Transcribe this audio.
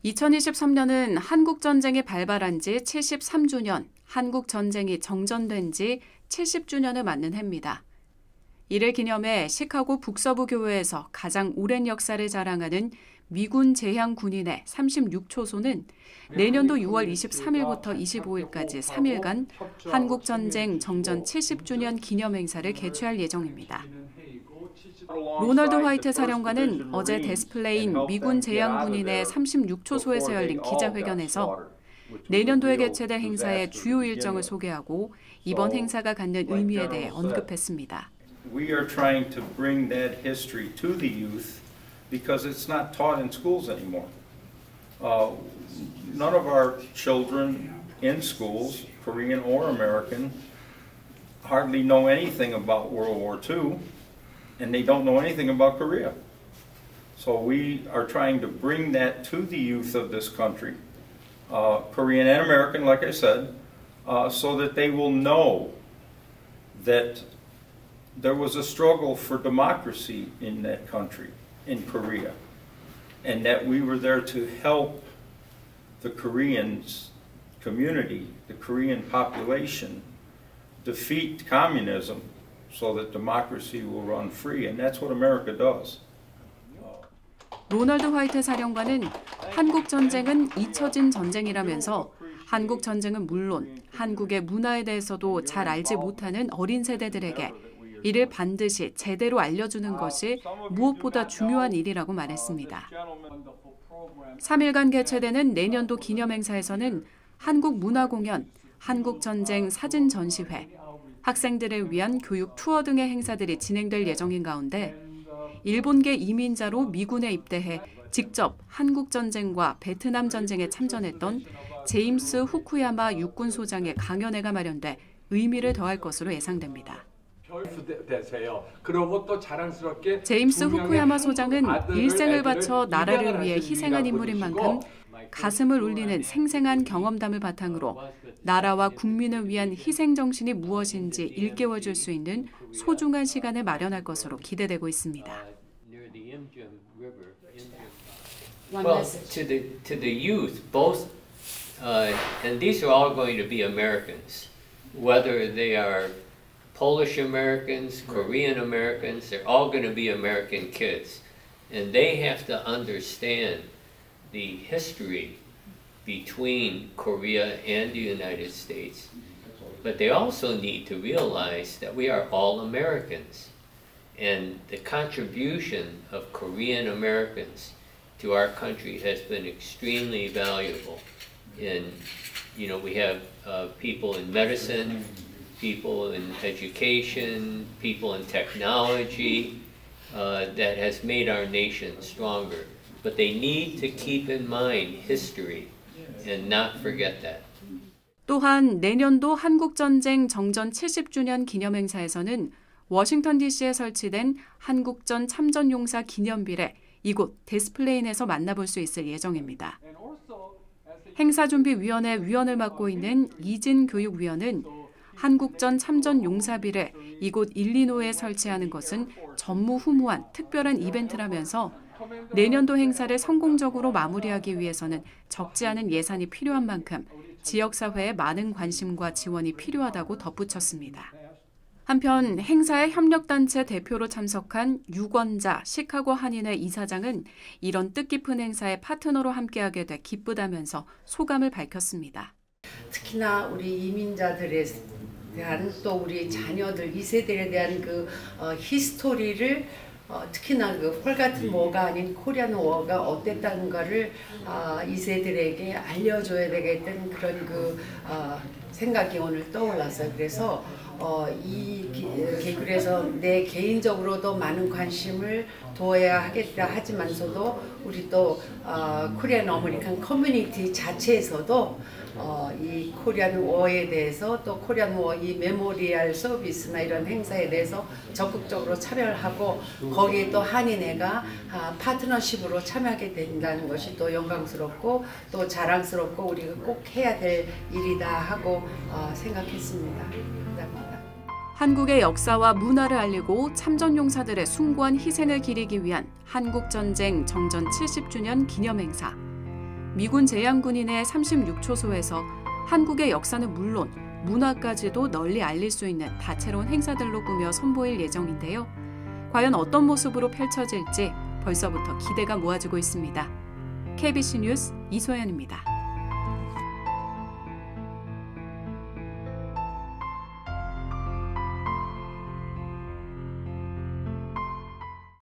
2023년은 한국전쟁이 발발한 지 73주년, 한국전쟁이 정전된 지 70주년을 맞는 해입니다. 이를 기념해 시카고 북서부 교회에서 가장 오랜 역사를 자랑하는 미군 제향 군인의 36초소는 내년도 6월 23일부터 25일까지 3일간 한국전쟁 정전 70주년 기념행사를 개최할 예정입니다. 로널드 화이트 사령관은 어제 데스플레이인 미군 제향 군인의 36초소에서 열린 기자회견에서 내년도에 개최될 행사의 주요 일정을 소개하고 이번 행사가 갖는 의미에 대해 언급했습니다. We are trying to bring that history to the youth because it's not taught in schools anymore. None of our children in schools, Korean or American, hardly know anything about World War II, and they don't know anything about Korea. So we are trying to bring that to the youth of this country, Korean and American, like I said, so that they will know that there was a struggle for democracy in that country, in Korea, and that we were there to help the Korean community, the Korean population, defeat communism so that democracy will run free, and that's what America does. 로널드 화이트 사령관은 한국 전쟁은 잊혀진 전쟁이라면서 한국 전쟁은 물론 한국의 문화에 대해서도 잘 알지 못하는 어린 세대들에게 이를 반드시 제대로 알려주는 것이 무엇보다 중요한 일이라고 말했습니다. 3일간 개최되는 내년도 기념행사에서는 한국 문화공연, 한국전쟁 사진 전시회, 학생들을 위한 교육 투어 등의 행사들이 진행될 예정인 가운데 일본계 이민자로 미군에 입대해 직접 한국전쟁과 베트남 전쟁에 참전했던 제임스 후쿠야마 육군소장의 강연회가 마련돼 의미를 더할 것으로 예상됩니다. 제임스 후쿠야마 소장은 일생을 바쳐 나라를 위해 희생한 인물인 만큼 가슴을 울리는 생생한 경험담을 바탕으로 나라와 국민을 위한 희생 정신이 무엇인지 일깨워줄 수 있는 소중한 시간을 마련할 것으로 기대되고 있습니다. Well, to the youth, both, and these are all going to be Americans, whether they are Polish Americans, Korean Americans, they're all going to be American kids. And they have to understand the history between Korea and the United States. But they also need to realize that we are all Americans. And the contribution of Korean Americans to our country has been extremely valuable. We have people in medicine, people in education, people in technology that has made our nation stronger. But they need to keep in mind history and not forget that. 또한 내년도 한국전쟁 정전 70주년 기념행사에서는 워싱턴 DC에 설치된 한국전 참전용사 기념비를 이곳 데스플레인에서 만나볼 수 있을 예정입니다. 행사준비위원회 위원을 맡고 있는 이진 교육위원은 한국전 참전용사비를 이곳 일리노이에 설치하는 것은 전무후무한 특별한 이벤트라면서 내년도 행사를 성공적으로 마무리하기 위해서는 적지 않은 예산이 필요한 만큼 지역사회의 많은 관심과 지원이 필요하다고 덧붙였습니다. 한편 행사의 협력단체 대표로 참석한 유권자 시카고 한인회 이사장은 이런 뜻깊은 행사의 파트너로 함께하게 돼 기쁘다면서 소감을 밝혔습니다. 특히나 우리 이민자들에 대한 또 우리 자녀들 2세들에 대한 그 히스토리를 특히나 그 펄 같은 워가 아닌 코리안 워가 어땠다는가를 2세들에게 알려줘야 되겠다는 그런 생각이 오늘 떠올랐어요. 그래서 그래서 내 개인적으로도 많은 관심을 둬야 하겠다 하지만서도 우리 또 코리안 어메리칸 커뮤니티 자체에서도 이 코리안 워에 대해서 또 코리안 워 이 메모리얼 서비스나 이런 행사에 대해서 적극적으로 참여하고 거기에 또 한인회가 파트너십으로 참여하게 된다는 것이 또 영광스럽고 또 자랑스럽고 우리가 꼭 해야 될 일이다 하고 생각했습니다. 감사합니다. 한국의 역사와 문화를 알리고 참전용사들의 숭고한 희생을 기리기 위한 한국전쟁 정전 70주년 기념행사. 미군 제향군인의 36초소에서 한국의 역사는 물론 문화까지도 널리 알릴 수 있는 다채로운 행사들로 꾸며 선보일 예정인데요. 과연 어떤 모습으로 펼쳐질지 벌써부터 기대가 모아지고 있습니다. KBC 뉴스 이소연입니다.